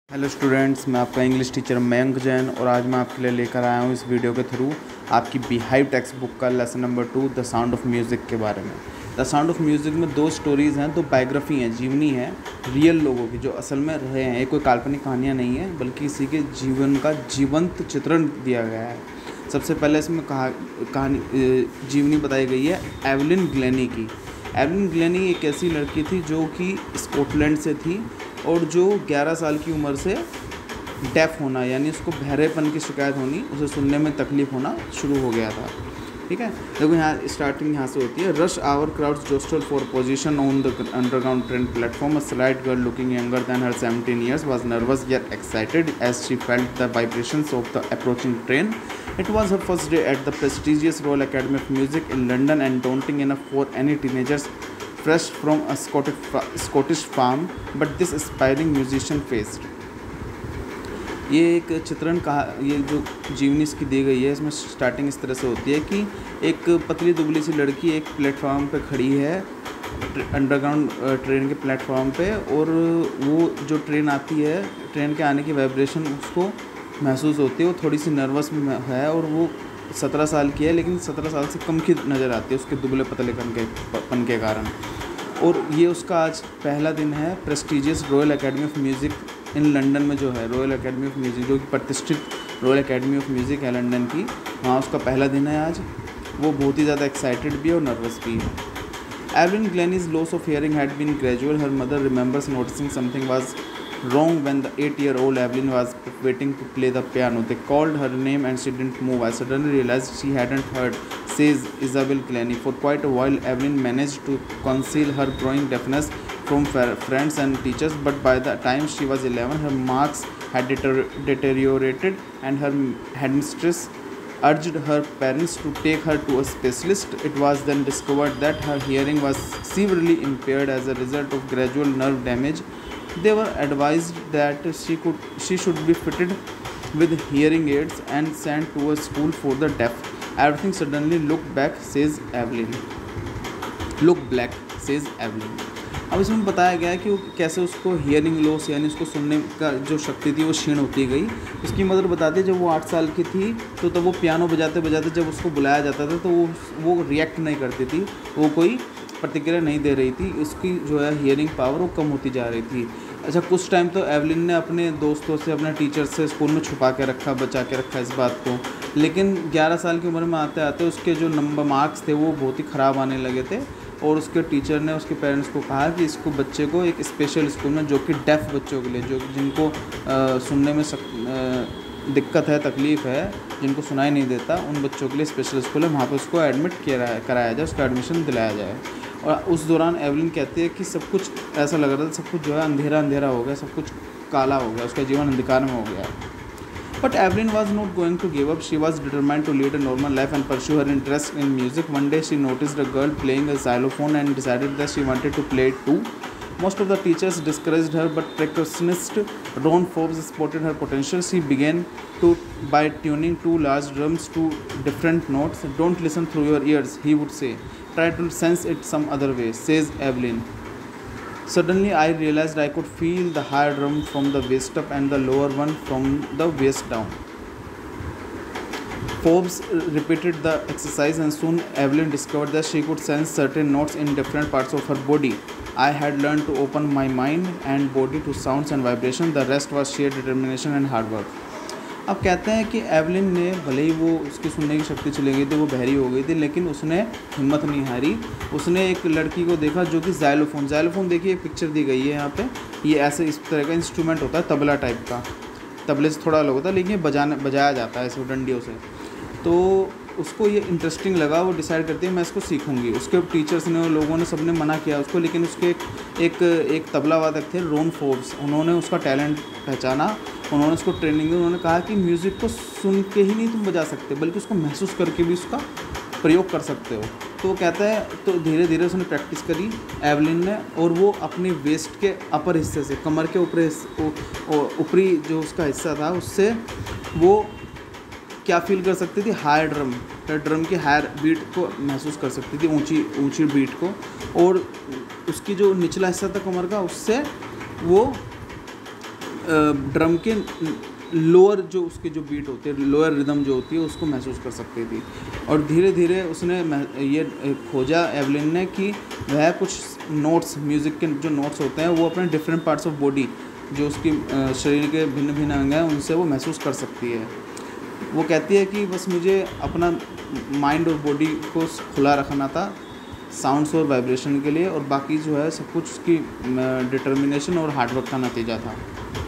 Hello students, मैं आपका English teacher Mayank Jain और आज मैं आपके लिए लेकर आया हूँ इस वीडियो के थ्रू आपकी बिहाइव टेक्स्ट बुक का lesson number 2 the sound of music के बारे में। द साउंड ऑफ म्यूज़िक में दो स्टोरीज़ हैं, दो बायोग्राफी हैं, जीवनी है रियल लोगों की जो असल में रहे हैं। ये कोई काल्पनिक कहानियाँ नहीं है बल्कि इसी के जीवन का जीवंत चित्रण दिया गया है। सबसे पहले इसमें कहानी जीवनी बताई गई है एवलिन ग्लेनी की। एवलिन ग्लेनी एक ऐसी लड़की थी जो कि स्कॉटलैंड से थी और जो 11 साल की उम्र से डेफ होना यानी उसको बहरेपन की शिकायत होनी, उसे सुनने में तकलीफ़ होना शुरू हो गया था। ठीक है, देखो यहाँ स्टार्टिंग यहाँ से होती है। Rush hour crowds jostle for position on the underground train platform. A slight girl looking younger than her 17 years was nervous yet excited as she felt the vibrations of the approaching train. It was her first day at the prestigious Royal Academy of Music in London and daunting enough for any teenagers fresh from a Scottish farm, but this aspiring musician faced। ये एक चित्रण का ये जो जीवनी इसकी दी गई है, इसमें स्टार्टिंग इस तरह से होती है कि एक पतली दुबली सी लड़की एक प्लेटफॉर्म पे खड़ी है, अंडरग्राउंड ट्रेन के प्लेटफॉर्म पे, और वो जो ट्रेन आती है, ट्रेन के आने की वाइब्रेशन उसको महसूस होती है। वो थोड़ी सी नर्वस है और वो 17 साल की है, लेकिन 17 साल से कम की नज़र आती है उसके दुबले पतले पन के कारण। और ये उसका आज पहला दिन है prestigious royal academy of music in London में, जो है रॉयल एकेडमी ऑफ म्यूज़िक जो कि प्रतिष्ठित रॉयल एकेडमी ऑफ म्यूज़िक है लंदन की, वहाँ उसका पहला दिन है आज। वो बहुत ही ज़्यादा एक्साइटेड भी है और नर्वस भी है। Evelyn Glennie's loss of hearing had been gradual. Her mother remembers noticing something was wrong when the 8-year-old Evelyn was waiting to play the piano. They called her name and she didn't move. I suddenly realized she hadn't heard, says Isabel Glennie. For quite a while, Evelyn managed to conceal her growing deafness from friends and teachers, but by the time she was 11, her marks had deteriorated and her headmistress urged her parents to take her to a specialist. It was then discovered that her hearing was severely impaired as a result of gradual nerve damage. They were advised that she should be fitted with hearing aids and sent to a school for the deaf. Everything suddenly looked black, says Evelyn. अब इसमें बताया गया है कि वो कैसे उसको hearing loss यानी उसको सुनने का जो शक्ति थी वो क्षीण होती गई। उसकी मदर बताती है जब वो 8 साल की थी तो तब वो पियानो बजाते बजाते जब उसको बुलाया जाता था तो वो रिएक्ट नहीं करती थी, वो कोई प्रतिक्रिया नहीं दे रही थी। उसकी जो है हियरिंग पावर वो कम होती जा रही थी। अच्छा, कुछ टाइम तो एवलिन ने अपने दोस्तों से, अपने टीचर से स्कूल में छुपा के रखा, बचा के रखा इस बात को, लेकिन 11 साल की उम्र में आते आते उसके जो मार्क्स थे वो बहुत ही ख़राब आने लगे थे और उसके टीचर ने उसके पेरेंट्स को कहा कि इसको बच्चे को एक स्पेशल स्कूल में, जो कि डेफ बच्चों के लिए, जो जिनको सुनने में दिक्कत है, तकलीफ़ है, जिनको सुनाई नहीं देता, उन बच्चों के लिए स्पेशल स्कूल है, वहाँ पर उसको एडमिट कराया जाए, उसको एडमिशन दिलाया जाए। और उस दौरान एवलिन कहती है कि सब कुछ ऐसा लग रहा था, सब कुछ जो है अंधेरा हो गया, सब कुछ काला हो गया, उसका जीवन अंधकार में हो गया। But Evelyn was not going to give up. She was determined to lead a normal life and pursue her interest in music. One day she noticed a girl playing a xylophone and decided that she wanted to play it too. Most of the teachers discouraged her, but percussionist Ron Forbes spotted her potential. She began by tuning two large drums to different notes. Don't listen through your ears, he would say. Try to sense it some other way, says Evelyn. Suddenly I realized I could feel the higher drum from the waist up and the lower one from the waist down. Forbes repeated the exercise and soon Evelyn discovered that she could sense certain notes in different parts of her body. I had learned to open my mind and body to sounds and vibration. The rest was sheer determination and hard work. अब कहते हैं कि Evelyn ने, भले ही वो उसकी सुनने की शक्ति चली गई थी, वो बहरी हो गई थी, लेकिन उसने हिम्मत नहीं हारी। उसने एक लड़की को देखा जो कि ज़ाइलोफोन देखिए, एक पिक्चर दी गई है यहाँ पे। ये ऐसे इस तरह का इंस्ट्रूमेंट होता है, तबला टाइप का, तबले से थोड़ा अलग होता है, लेकिन बजाया जाता है ऐसे डंडियों से। तो उसको ये इंटरेस्टिंग लगा, वो डिसाइड करती है मैं इसको सीखूंगी। उसके टीचर्स ने, लोगों ने, सबने मना किया उसको, लेकिन उसके एक तबला वादक थे रॉन फोर्ब्स, उन्होंने उसका टैलेंट पहचाना, उन्होंने उसको ट्रेनिंग दी। उन्होंने कहा कि म्यूज़िक को सुन के ही नहीं तुम बजा सकते, बल्कि उसको महसूस करके भी उसका प्रयोग कर सकते हो। तो वो कहता है, तो धीरे धीरे उसने प्रैक्टिस करी एवलिन ने, और वो अपने वेस्ट के अपर हिस्से से, कमर के ऊपरी जो उसका हिस्सा था, उससे वो क्या फील कर सकती थी, हायर ड्रम की हायर बीट को महसूस कर सकती थी, ऊंची बीट को, और उसकी जो निचला हिस्सा था कमर का, उससे वो ड्रम के लोअर जो उसके जो बीट होते हैं, लोअर रिदम जो होती है उसको महसूस कर सकती थी। और धीरे धीरे उसने ये खोजा एवलिन ने कि वह कुछ नोट्स, म्यूज़िक के जो नोट्स होते हैं वो अपने डिफरेंट पार्ट्स ऑफ बॉडी, जो उसकी शरीर के भिन्न भिन्न अंग हैं, उनसे वो महसूस कर सकती है। वो कहती है कि बस मुझे अपना माइंड और बॉडी को खुला रखना था साउंड्स और वाइब्रेशन के लिए, और बाकी जो है सब कुछ उसकी डिटर्मिनेशन और हार्डवर्क का नतीजा था।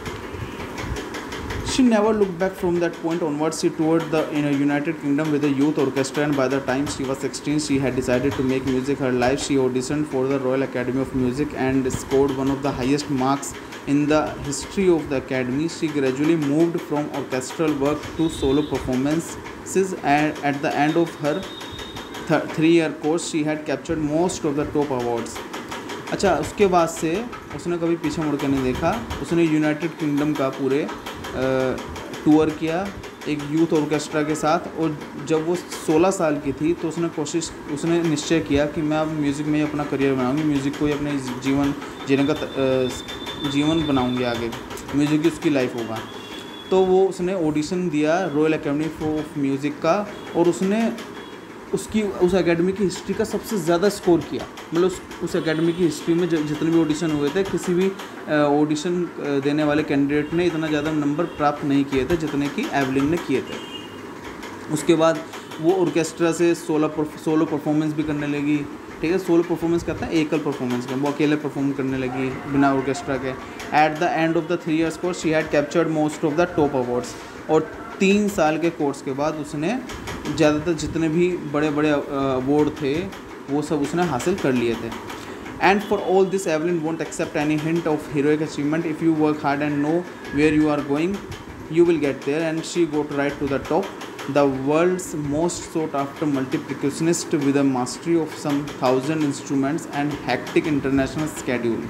She never looked back from that point onwards. She toured the United Kingdom with a youth orchestra, and by the time she was 16, she had decided to make music her life. She auditioned for the Royal Academy of Music and scored one of the highest marks in the history of the Academy. She gradually moved from orchestral work to solo performances, and at the end of her 3-year course, she had captured most of the top awards. अच्छा, उसके बाद से उसने कभी पीछे मुड़ के नहीं देखा। उसने यूनाइटेड किंगडम का पूरे टूर किया एक यूथ ऑर्केस्ट्रा के साथ, और जब वो 16 साल की थी तो उसने निश्चय किया कि मैं अब म्यूज़िक में ही अपना करियर बनाऊंगी, म्यूज़िक को ही अपने जीवन जीने का जीवन बनाऊंगी, आगे म्यूज़िक की उसकी लाइफ होगा। तो वो उसने ऑडिशन दिया रॉयल एकेडमी ऑफ म्यूज़िक का, और उसने उस एकेडमी की हिस्ट्री का सबसे ज़्यादा स्कोर किया। मतलब उस एकेडमी की हिस्ट्री में जितने भी ऑडिशन हुए थे, किसी भी ऑडिशन देने वाले कैंडिडेट ने इतना ज़्यादा नंबर प्राप्त नहीं किए थे जितने कि एवलिन ने किए थे। उसके बाद वो ऑर्केस्ट्रा से सोलो परफॉर्मेंस भी करने लगी। ठीक है, सोलो परफॉर्मेंस कहते हैं एकल परफॉर्मेंस का, वो अकेले परफॉर्म करने लगी बिना ऑर्केस्ट्रा के। At the end of the 3 years course she had captured most of the top awards, और 3 साल के कोर्स के बाद उसने ज़्यादातर जितने भी बड़े बड़े अवार्ड थे वो सब उसने हासिल कर लिए थे। And for all this Evelyn won't accept any hint of heroic achievement. If you work hard and know where you are going you will get there, and she got right to the top, the world's most sought after multi-percussionist with a mastery of some 1000 instruments and hectic international schedule।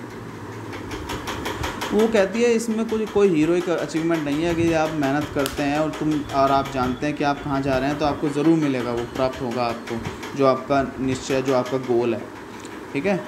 वो कहती है इसमें कोई heroic achievement नहीं है कि आप मेहनत करते हैं और आप जानते हैं कि आप कहाँ जा रहे हैं तो आपको ज़रूर मिलेगा, वो प्राप्त होगा आपको जो आपका निश्चय, जो आपका गोल है। ठीक है,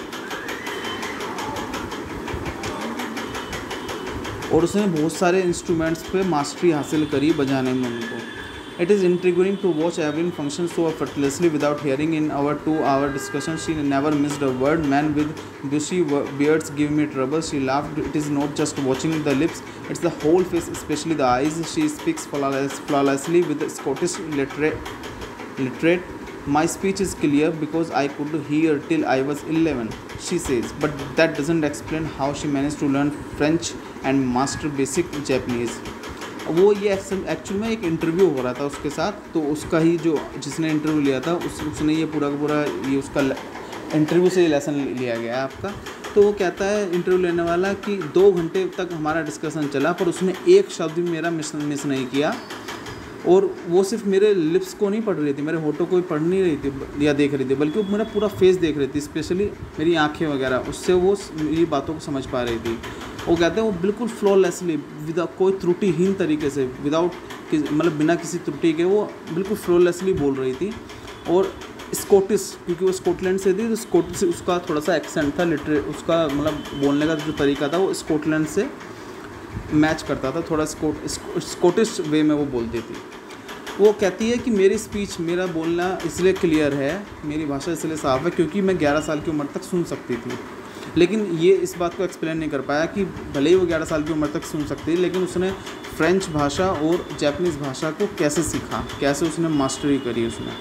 और उसने बहुत सारे इंस्ट्रूमेंट्स पे मास्टरी हासिल करी बजाने में उनको। It is intriguing to watch Evelyn function so effortlessly without hearing. In our 2-hour discussion, she never missed a word. Men with bushy beards give me trouble, she laughed. It is not just watching the lips, it's the whole face, especially the eyes. She speaks flawlessly with the Scottish literate. My speech is clear because I could hear till I was 11, she says. But that doesn't explain how she managed to learn French and master basic Japanese. वो ये actual में एक interview हो रहा था उसके साथ, तो उसका ही जो जिसने इंटरव्यू लिया था उसने ये पूरा का पूरा ये उसका इंटरव्यू से लेसन लिया गया है आपका। तो वो कहता है इंटरव्यू लेने वाला कि 2 घंटे तक हमारा डिस्कशन चला पर उसने एक शब्द भी मेरा मिस नहीं किया, और वो सिर्फ मेरे लिप्स को नहीं पढ़ रही थी, मेरे होठों को भी पढ़ नहीं रही थी या देख रही थी, बल्कि वो मेरा पूरा फेस देख रही थी, स्पेशली मेरी आंखें वगैरह, उससे वो मेरी बातों को समझ पा रही थी। वो कहते हैं वो बिल्कुल फ्लॉलेसली, विदाउट कोई त्रुटिहीन तरीके से, मतलब बिना किसी त्रुटि के वो बिल्कुल फ्लॉलेसली बोल रही थी। और स्कॉटिश, क्योंकि वो स्कॉटलैंड से थी तो स्कॉटिश उसका थोड़ा सा एक्सेंट था, उसका मतलब बोलने का जो तरीका था वो स्कॉटलैंड से मैच करता था, थोड़ा स्कॉटिश वे में वो बोलती थी। वो कहती है कि मेरी स्पीच, मेरा बोलना इसलिए क्लियर है, मेरी भाषा इसलिए साफ़ है क्योंकि मैं 11 साल की उम्र तक सुन सकती थी। लेकिन ये इस बात को एक्सप्लेन नहीं कर पाया कि भले ही वो 11 साल की उम्र तक सुन सकती थी, लेकिन उसने फ्रेंच भाषा और जापानीज़ भाषा को कैसे सीखा, कैसे उसने मास्टरी करी उसने।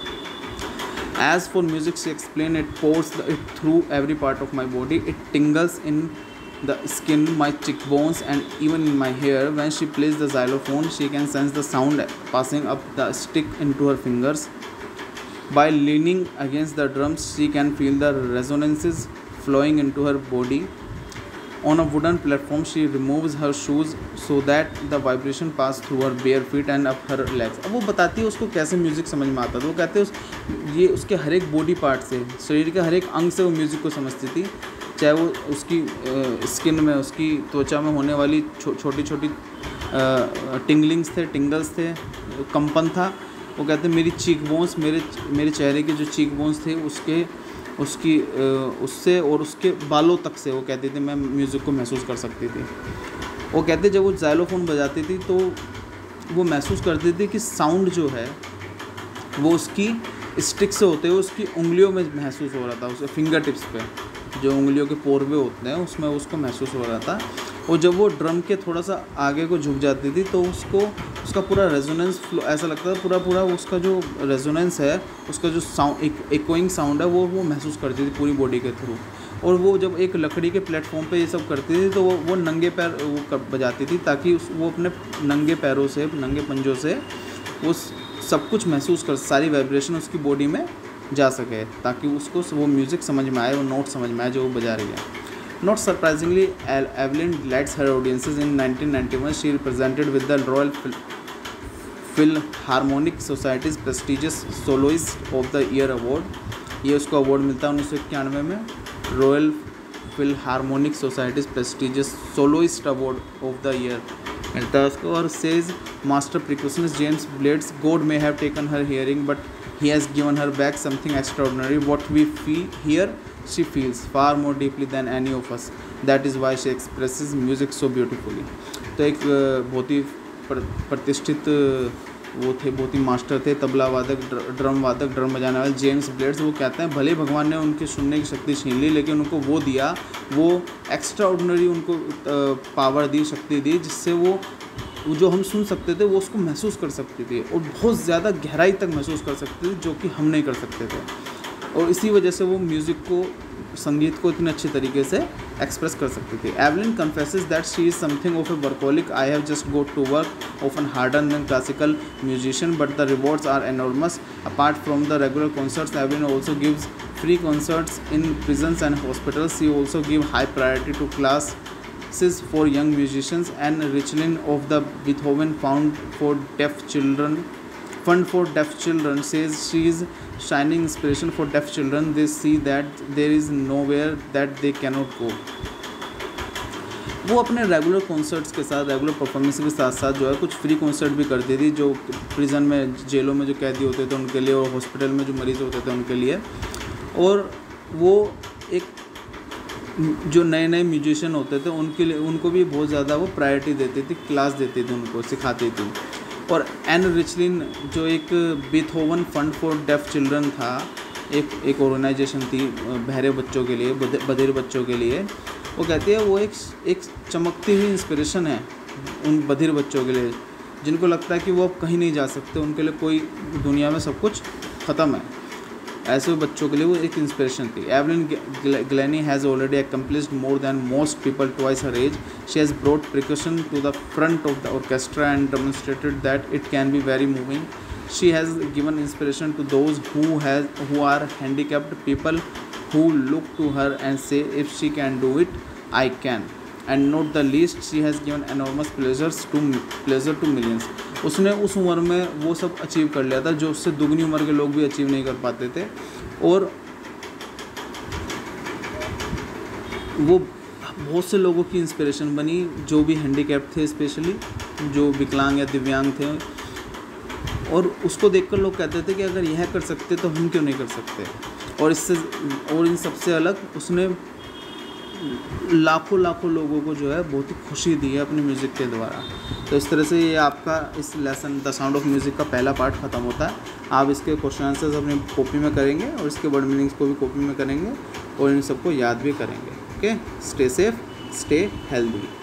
As for music, she explained, it pours it through every part of my body. It tingles in the skin, my cheekbones, and even in my hair. When she plays the xylophone, she can sense the sound passing up the stick into her fingers. By leaning against the drums, she can feel the resonances flowing into her body. On a wooden platform, she removes her shoes so that the vibration pass through her bare feet and up her legs. अब वो बताती है उसको कैसे music समझ में आता था। वो कहते हैं ये उसके हर एक बॉडी पार्ट से, शरीर के हर एक अंग से वो म्यूज़िक को समझती थी, चाहे वो उसकी स्किन में, उसकी त्वचा में होने वाली छोटी छोटी टिंगल्स थे, कंपन था। वो कहते हैं मेरी चीक बोन्स, मेरे चेहरे के जो चीक बोन्स थे उससे और उसके बालों तक से, वो कहती थी मैं म्यूज़िक को महसूस कर सकती थी। वो कहते जब वो ज़ाइलोफोन बजाती थी तो वो महसूस करती थी कि साउंड जो है वो उसकी स्टिक से होते हुए उसकी उंगलियों में महसूस हो रहा था, उसके फिंगर टिप्स पे जो उंगलियों के पोरवे होते हैं उसमें उसको महसूस हो रहा था। और जब वो ड्रम के थोड़ा सा आगे को झुक जाती थी तो उसको उसका पूरा रेजोनेंस ऐसा लगता था, पूरा उसका जो रेजोनेंस है, उसका जो साउंड इकोइंग साउंड है वो महसूस करती थी पूरी बॉडी के थ्रू। और वो जब एक लकड़ी के प्लेटफॉर्म पे ये सब करती थी तो वो नंगे पैर वो बजाती थी ताकि वो अपने नंगे पैरों से, नंगे पंजों से वो सब कुछ महसूस कर, सारी वाइब्रेशन उसकी बॉडी में जा सके ताकि उसको वो म्यूज़िक समझ में आए, वो नोट समझ में आए जो वो बजा रही है। Not surprisingly, Evelyn delights her audiences. In 1991, she represented with the Royal Philharmonic Society's prestigious Soloist of the Year award. ये उसको अवार्ड मिलता है 1991 में royal philharmonic society's prestigious soloist award of the year मिलता है उसको। और says master percussionist James Blades, god may have taken her hearing but he has given her back something extraordinary, what we feel here she feels far more deeply than any of us, that is why she expresses music so beautifully। तो एक बहुत ही प्रतिष्ठित वो थे, बहुत ही master थे, तबला वादक, drum वादक, ड्रम बजाने वाले जेम्स ब्लेड्स। वो कहते हैं भले भगवान ने उनकी सुनने की शक्ति छीन ली लेकिन उनको वो दिया, वो एक्स्ट्रा ऑर्डिनरी उनको पावर दी, शक्ति दी जिससे वो जो हम सुन सकते थे वो उसको महसूस कर सकते थे और बहुत ज़्यादा गहराई तक महसूस कर सकते थे जो कि हम नहीं कर सकते थे। और इसी वजह से वो म्यूज़िक को, संगीत को इतने अच्छे तरीके से एक्सप्रेस कर सकती थी। Evelyn confesses that she is something of a workaholic, I have just got to work often harder than classical musician but the rewards are enormous. Apart from the regular concerts, Evelyn also gives free concerts in prisons and hospitals. She also gives high priority to classes for young musicians and Richlin of the Beethoven Fund for Deaf Children says she is shining inspiration for deaf children. They see that there is nowhere that they cannot go. वो अपने regular concerts के साथ, regular performance के साथ साथ जो है कुछ फ्री कॉन्सर्ट भी करती थी जो प्रिजन में, जेलों में जो कैदी होते थे उनके लिए और हॉस्पिटल में जो मरीज़ होते थे उनके लिए। और वो एक जो नए नए म्यूजिशियन होते थे उनके लिए, उनको भी बहुत ज़्यादा वो प्रायोरिटी देती थी, क्लास देती थी, उनको सिखाती थी। और एन रिचलिन जो एक Beethoven fund for deaf children था, एक ऑर्गेनाइजेशन थी बहरे बच्चों के लिए, बधिर बच्चों के लिए, वो कहती है वो एक चमकती हुई इंस्पिरेशन है उन बधिर बच्चों के लिए जिनको लगता है कि वो अब कहीं नहीं जा सकते, उनके लिए कोई दुनिया में सब कुछ ख़त्म है। ऐसे बच्चों के लिए वो एक इंस्पिरेशन थी। Evelyn Glennie has already accomplished more than most people twice her age. She has brought percussion to the front of the orchestra and demonstrated that it can be very moving. She has given inspiration to those who are handicapped people who look to her and say, if she can do it, I can. And not the least, she has given enormous pleasure to millions. उसने उस उम्र में वो सब achieve कर लिया था जो उससे दुगनी उम्र के लोग भी अचीव नहीं कर पाते थे। और वो बहुत से लोगों की इंस्पिरेशन बनी जो भी हैंडीकैप थे, स्पेशली जो विकलांग या दिव्यांग थे। और उसको देखकर लोग कहते थे कि अगर यह कर सकते तो हम क्यों नहीं कर सकते। और इन सबसे अलग उसने लाखों लोगों को जो है बहुत ही खुशी दी है अपने म्यूज़िक के द्वारा। तो इस तरह से ये आपका इस lesson the sound of music का पहला पार्ट ख़त्म होता है। आप इसके क्वेश्चन आंसर्स अपनी कॉपी में करेंगे और इसके वर्ड मीनिंग्स को भी कॉपी में करेंगे और इन सबको याद भी करेंगे। Okay, stay safe, stay healthy.